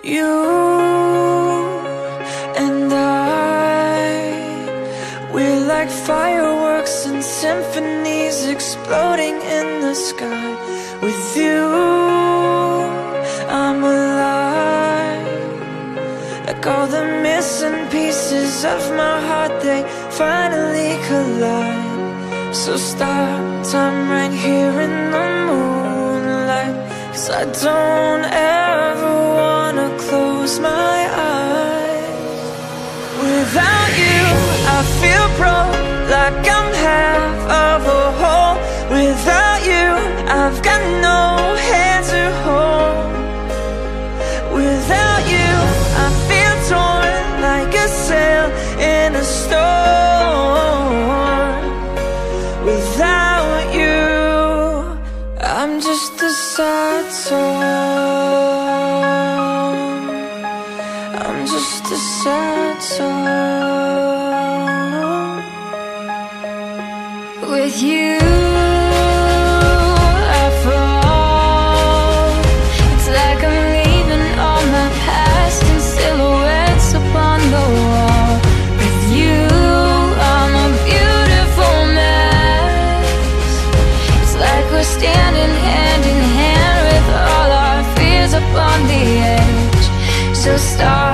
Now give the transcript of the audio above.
You and we're like fireworks and symphonies exploding in the sky. With you, I'm alive. Like all the missing pieces of my heart, they finally collide. So stop time right here in the moonlight, 'cause I don't ever wanna close my eyes. Without you, I feel broke, like I'm half of a whole. Without you, I've got no hand to hold. Without you, I feel torn like a sail in a storm. Without you, I'm just a sad song. I'm just a sad song. With you, I fall. It's like I'm leaving all my past in silhouettes upon the wall. With you, I'm a beautiful mess. It's like we're standing hand in hand with all our fears upon the edge. So start